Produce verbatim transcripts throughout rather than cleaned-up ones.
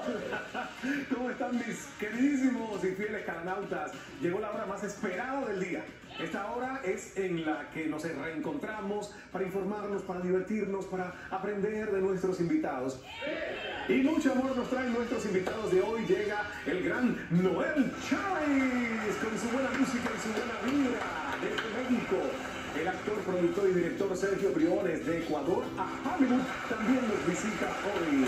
¿Cómo están mis queridísimos y fieles calanautas? Llegó la hora más esperada del día. Esta hora es en la que nos reencontramos para informarnos, para divertirnos, para aprender de nuestros invitados. Y mucho amor nos traen nuestros invitados de hoy. Llega el gran Noel Chávez con su buena música y su buena vibra desde México. El actor, productor y director Sergio Briones de Ecuador a Hollywood también nos visita hoy.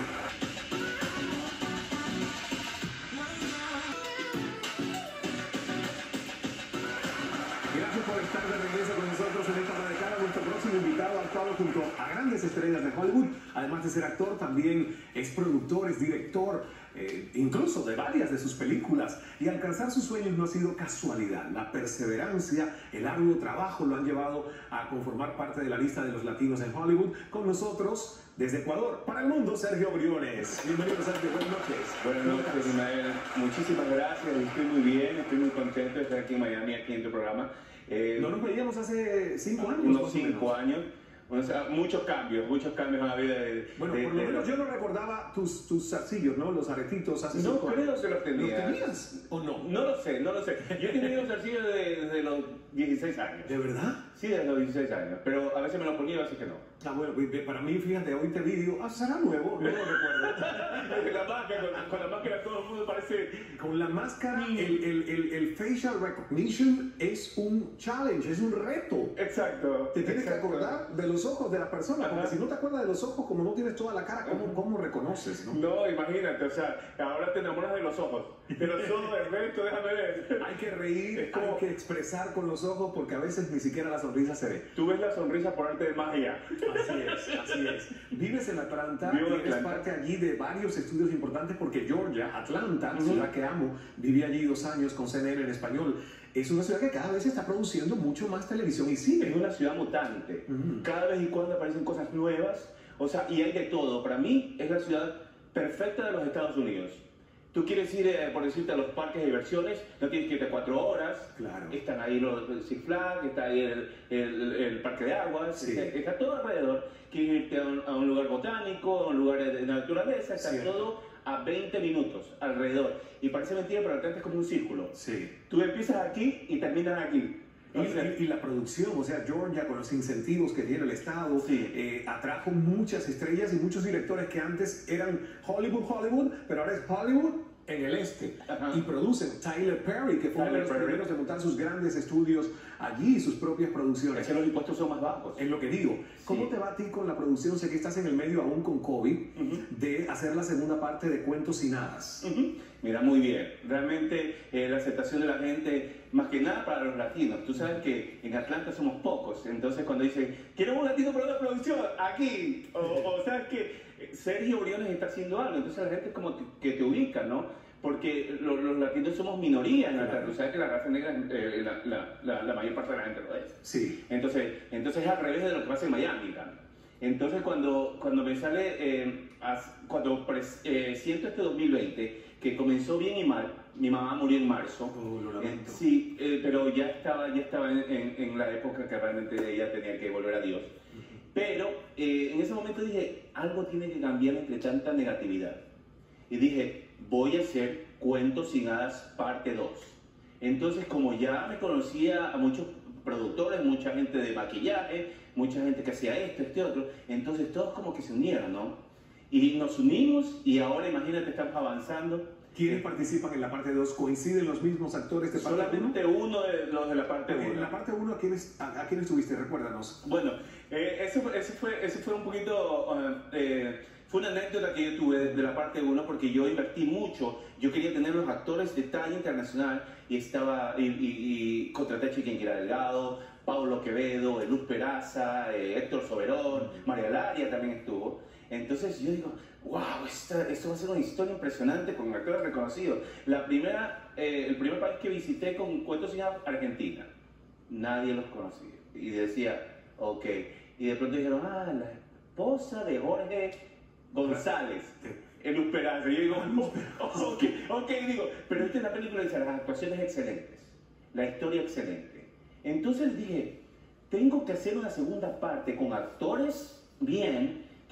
Gracias por estar de regreso con nosotros en esta radicada. Nuestro próximo invitado ha actuado junto a grandes estrellas de Hollywood. Además de ser actor, también es productor, es director, eh, incluso de varias de sus películas. Y alcanzar sus sueños no ha sido casualidad. La perseverancia, el arduo trabajo lo han llevado a conformar parte de la lista de los latinos en Hollywood. Con nosotros, desde Ecuador, para el mundo, Sergio Briones. Bienvenido, Sergio. Buenas noches. Buenas noches, Ismael. Muchísimas gracias. Estoy muy bien, estoy muy contento de estar aquí en Miami, aquí en tu programa. Eh, no nos veíamos hace cinco años. Unos cinco años. O sea, muchos cambios, muchos cambios en la vida de... Bueno, de, por lo de, menos de, yo no recordaba tus, tus zarcillos, ¿no? Los aretitos hace No cinco creo años. que los tenía. ¿Los tenías o no? No lo sé, no lo sé. Yo he tenido zarcillos desde, desde los dieciséis años. ¿De verdad? Sí, desde los dieciséis años. Pero a veces me los ponía, así que no. Ah, bueno, para mí, fíjate, hoy te vi y digo, ah, será nuevo, no lo recuerdo. la máscara, con, con la máscara todo el mundo parece... Con la máscara, el, el, el, el facial recognition es un challenge, es un reto. Exacto. Te tienes exacto. que acordar de los ojos de la persona, porque Ajá. si no te acuerdas de los ojos, como no tienes toda la cara, ¿cómo, cómo reconoces, no? No, imagínate, o sea, ahora te enamoras de los ojos. De los ojos del resto, déjame ver. Hay que reír, como... hay que expresar con los ojos, porque a veces ni siquiera la sonrisa se ve. Tú ves la sonrisa por arte de magia. Así es, así es. Vives en Atlanta Vivo en y eres Atlanta. parte allí de varios estudios importantes porque Georgia, Atlanta, Uh-huh. ciudad que amo, viví allí dos años con C N N en español. Es una ciudad que cada vez está produciendo mucho más televisión y cine. Es una ciudad mutante. Uh-huh. Cada vez y cuando aparecen cosas nuevas. O sea, y hay de todo. Para mí es la ciudad perfecta de los Estados Unidos. Tú quieres ir, eh, por decirte, a los parques de diversiones, no tienes que irte cuatro horas. Claro. Están ahí los, los Six Flags, está ahí el, el, el parque de aguas, Sí. está, está todo alrededor. Quieres irte a un, a un lugar botánico, a un lugar de, de naturaleza, está Cierto. todo a veinte minutos alrededor. Y parece mentira, pero Atlanta es como un círculo. Sí. Tú empiezas aquí y terminas aquí. Y, y, y la producción, o sea, Georgia con los incentivos que tiene el Estado, Sí. eh, atrajo muchas estrellas y muchos directores que antes eran Hollywood, Hollywood, pero ahora es Hollywood en el este. Ajá. Y producen Tyler Perry, que fue uno de Tyler los Perry. primeros de montar sus grandes estudios allí, sus propias producciones. Es que los impuestos son más bajos. Es lo que digo. ¿Cómo Sí. te va a ti con la producción? Sé que estás en el medio aún con COVID, Uh-huh. de hacer la segunda parte de Cuentos y Hadas. Uh-huh. Mira, muy bien. Realmente eh, la aceptación de la gente, más que nada para los latinos. Tú sabes que en Atlanta somos pocos. Entonces cuando dicen, quiero un latino para una producción, aquí. O, o sabes que Sergio Briones está haciendo algo. Entonces la gente es como que, que te ubica, ¿no? Porque los, los latinos somos minoría en Atlanta. Tú sabes que la raza negra, eh, la, la, la, la mayor parte de la gente lo es. Sí. Entonces, entonces es al revés de lo que pasa en Miami, ¿verdad? Entonces cuando, cuando me sale, eh, as, cuando pres, eh, siento este dos mil veinte, que comenzó bien y mal, mi mamá murió en marzo. Oh, lo lamento. Eh, sí, eh, pero ya estaba, ya estaba en, en, en la época que realmente ella tenía que volver a Dios. Uh-huh. Pero eh, en ese momento dije, algo tiene que cambiar entre tanta negatividad. Y dije, voy a hacer Cuentos y Hadas parte dos. Entonces, como ya me conocía a muchos productores, mucha gente de maquillaje, mucha gente que hacía esto, este otro, entonces todos como que se unieron, ¿no? Y nos unimos y ahora imagínate, estamos avanzando. ¿Quiénes participan en la parte dos? ¿Coinciden los mismos actores de parte uno? Solamente uno de los de la parte uno. En la parte uno, ¿a quiénes, a, a quiénes tuviste? Recuérdanos. Bueno, eh, ese, fue, ese, fue, ese fue un poquito... Uh, eh, fue una anécdota que yo tuve de, de la parte uno porque yo invertí mucho. Yo quería tener los actores de talla internacional y estaba... Y, y, y contraté a Chiquinquirá Delgado, Paulo Quevedo, Luz Peraza, eh, Héctor Soberón, María Laria también estuvo. Entonces yo digo, wow, esta, esto va a ser una historia impresionante con actores reconocidos. La primera, eh, el primer país que visité con Cuentos y Hadas, Argentina. Nadie los conocía. Y decía, ok. Y de pronto dijeron, ah, la esposa de Jorge González. En Luz Peraza. Y yo digo, oh, ok, ok, digo, pero esta es la película, dice, las actuaciones excelentes, la historia excelente. Entonces dije, tengo que hacer una segunda parte con actores bien,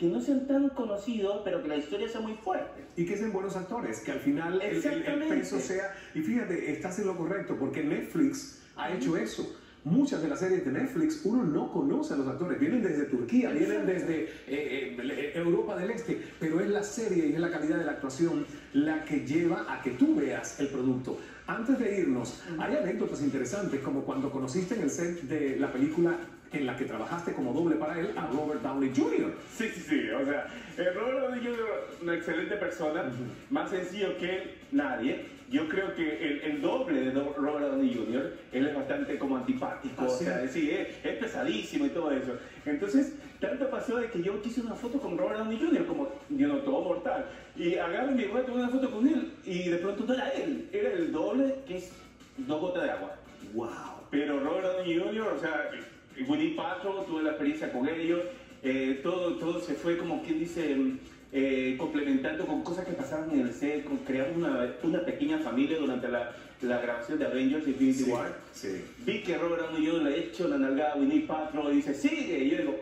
que no sean tan conocidos, pero que la historia sea muy fuerte. Y que sean buenos actores, que al final el, el, el peso sea... Y fíjate, estás en lo correcto, porque Netflix ha hecho eso. Muchas de las series de Netflix uno no conoce a los actores, vienen desde Turquía, vienen desde eh, eh, Europa del Este, pero es la serie y es la calidad de la actuación la que lleva a que tú veas el producto. Antes de irnos, hay anécdotas interesantes, como cuando conociste en el set de la película en la que trabajaste como doble para él a Robert Downey junior Sí, sí, sí, o sea, eh, Robert Downey junior, una excelente persona, uh-huh. Más sencillo que él, nadie. Yo creo que el, el doble de Robert Downey junior, él es bastante como antipático, ¿Ah, sí? O sea, sí, es, es pesadísimo y todo eso. Entonces, tanto pasó de que yo quise una foto con Robert Downey junior, como, yo no, todo mortal, y agarro mi voy a tomar una foto con él, y de pronto no era él, era el doble, que es dos gotas de agua. ¡Wow! Pero Robert Downey junior, o sea, Gwyneth Paltrow, tuve la experiencia con ellos, eh, todo, todo se fue como quien dice... Eh, complementando con cosas que pasaban en el set, con, creamos una, una pequeña familia durante la, la grabación de Avengers Infinity sí, War. Sí. Vi que Robert Downey junior le ha hecho la nalgada a Gwyneth Paltrow y dice, sigue, y yo digo,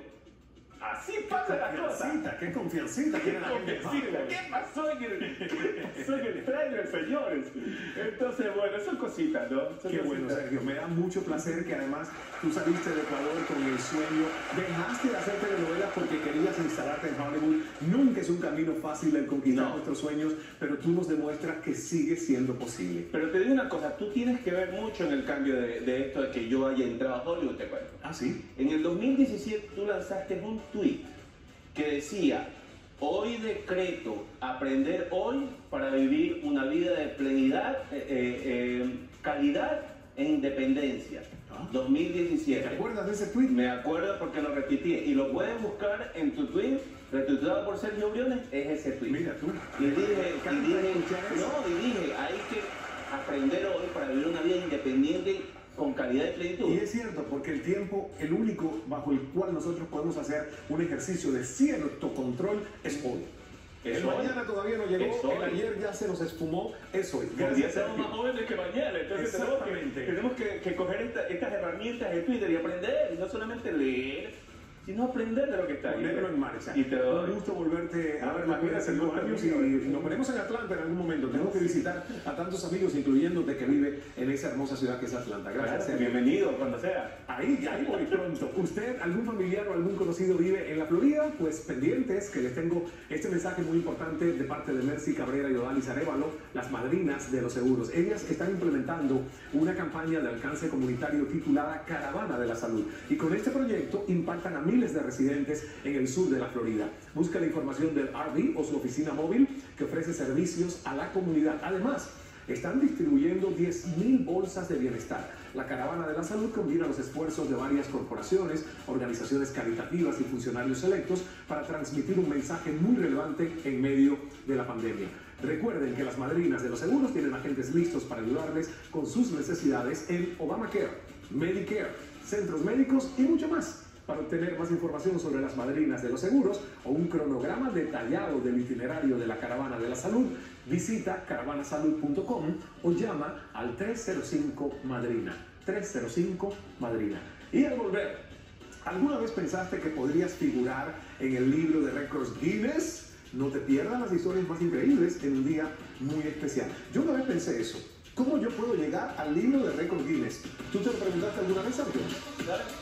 así pasa la cosa. Qué confiancita, qué confiancita. ¿Qué pasó en el, qué pasó en el trailer, señores? Entonces, bueno, son cositas, ¿no? Son qué cositas. bueno, Sergio. Me da mucho placer que además tú saliste de Ecuador con el sueño, dejaste de hacer telenovelas porque querías instalarte en Hollywood. Nunca es un camino fácil el conquistar no. nuestros sueños, pero tú nos demuestras que sigue siendo posible. Pero te digo una cosa, tú tienes que ver mucho en el cambio de, de esto de que yo haya entrado a Hollywood, te cuento. ¿Ah, sí? En el dos mil diecisiete tú lanzaste un tweet que decía, hoy decreto aprender hoy para vivir una vida de plenidad, eh, eh, calidad e independencia. ¿Ah? dos mil diecisiete. ¿Te acuerdas de ese tweet? Me acuerdo porque lo repetí y lo puedes buscar en tu tweet, retuiteado por Sergio Briones, es ese tweet. Mira tú. Y dije, y dije, no, y dije, hay que aprender hoy para vivir una vida independiente con calidad y plenitud. Y es cierto, porque el tiempo, el único bajo el cual nosotros podemos hacer un ejercicio de cierto control es hoy. Es el hoy. Mañana todavía no llegó, el ayer ya se nos esfumó, es hoy. El día somos más jóvenes que mañana, entonces tenemos que, tenemos que, que coger esta, estas herramientas de Twitter y aprender, y no solamente leer, sino aprender de lo que está ahí. Ponerlo en marcha. Y te doy. Un gusto volverte a ver la vida hace dos años y nos veremos en Atlanta en algún momento. Tengo que visitar a tantos amigos, incluyéndote que vive en esa hermosa ciudad que es Atlanta. Gracias. Claro, bienvenido cuando sea. Ahí, ahí voy pronto. ¿Usted, algún familiar o algún conocido vive en la Florida? Pues pendientes, que les tengo este mensaje muy importante de parte de Mercy Cabrera y Odalis Arevalo, las madrinas de los seguros. Ellas están implementando una campaña de alcance comunitario titulada Caravana de la Salud. Y con este proyecto impactan a miles de residentes en el sur de la Florida. Busca la información del R V o su oficina móvil que ofrece servicios a la comunidad. Además, están distribuyendo diez mil bolsas de bienestar. La Caravana de la Salud combina los esfuerzos de varias corporaciones, organizaciones caritativas y funcionarios selectos para transmitir un mensaje muy relevante en medio de la pandemia. Recuerden que las madrinas de los seguros tienen agentes listos para ayudarles con sus necesidades en Obamacare, Medicare, centros médicos y mucho más. Para obtener más información sobre las madrinas de los seguros o un cronograma detallado del itinerario de la Caravana de la Salud, visita caravana salud punto com o llama al tres cero cinco Madrina. tres cero cinco Madrina. Y al volver, ¿alguna vez pensaste que podrías figurar en el libro de récords Guinness? No te pierdas las historias más increíbles en un día muy especial. Yo una vez pensé eso. ¿Cómo yo puedo llegar al libro de récords Guinness? ¿Tú te lo preguntaste alguna vez, Sergio?